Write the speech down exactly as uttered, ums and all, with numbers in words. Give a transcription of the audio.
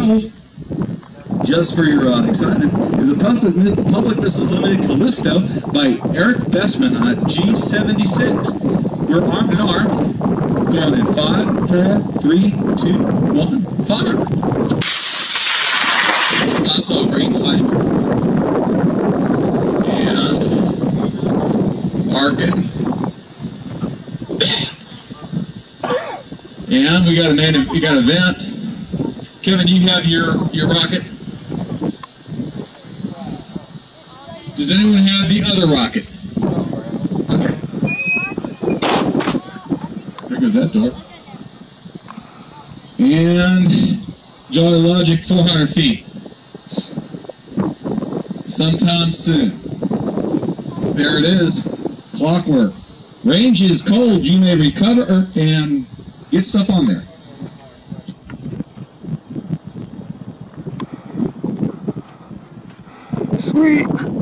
available, just for your uh, excitement, is the Public, Public Missiles Limited Callisto by Eric Bessman on G seventy-six. We're armed and armed, going in five, four, three, two, one, fire. I saw green flame. And marking. And we got a native, we got a vent. Kevin, you have your, your rocket? Does anyone have the other rocket? Okay. There goes that door. And Jolly Logic four hundred feet. Sometime soon. There it is. Clockwork. Range is cold. You may recover and get stuff on there. Sweet.